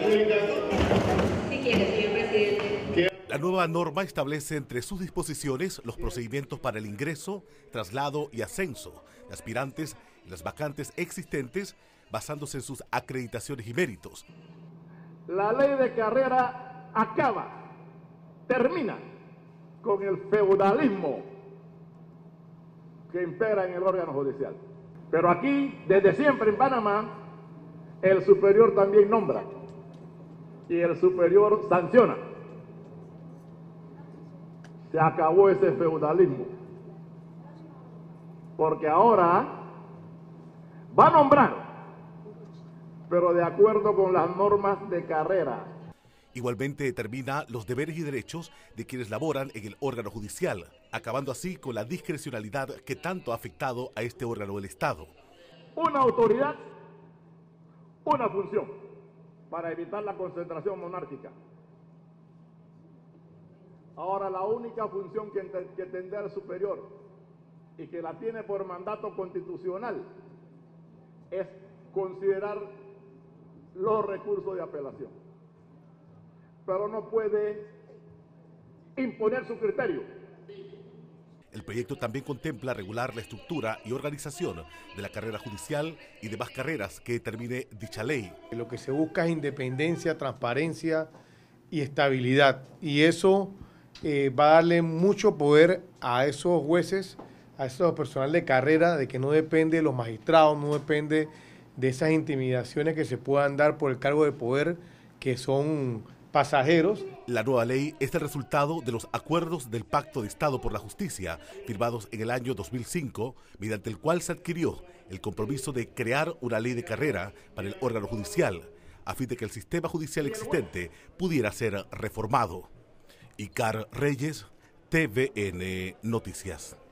Si quiere, señor presidente. La nueva norma establece entre sus disposiciones los procedimientos para el ingreso, traslado y ascenso de aspirantes en las vacantes existentes basándose en sus acreditaciones y méritos. La ley de carrera termina con el feudalismo que impera en el órgano judicial. Pero aquí, desde siempre en Panamá, el superior también nombra y el superior sanciona. Se acabó ese feudalismo, porque ahora va a nombrar, pero de acuerdo con las normas de carrera. Igualmente determina los deberes y derechos de quienes laboran en el órgano judicial, acabando así con la discrecionalidad que tanto ha afectado a este órgano del Estado. Una autoridad, una función, para evitar la concentración monárquica. Ahora la única función que tendrá el superior y que la tiene por mandato constitucional es considerar los recursos de apelación. Pero no puede imponer su criterio. El proyecto también contempla regular la estructura y organización de la carrera judicial y demás carreras que determine dicha ley. Lo que se busca es independencia, transparencia y estabilidad. Y eso va a darle mucho poder a esos jueces, a esos personal de carrera, de que no depende de los magistrados, no depende de esas intimidaciones que se puedan dar por el cargo de poder, que son pasajeros. La nueva ley es el resultado de los acuerdos del Pacto de Estado por la Justicia, firmados en el año 2005, mediante el cual se adquirió el compromiso de crear una ley de carrera para el órgano judicial, a fin de que el sistema judicial existente pudiera ser reformado. Icar Reyes, TVN Noticias.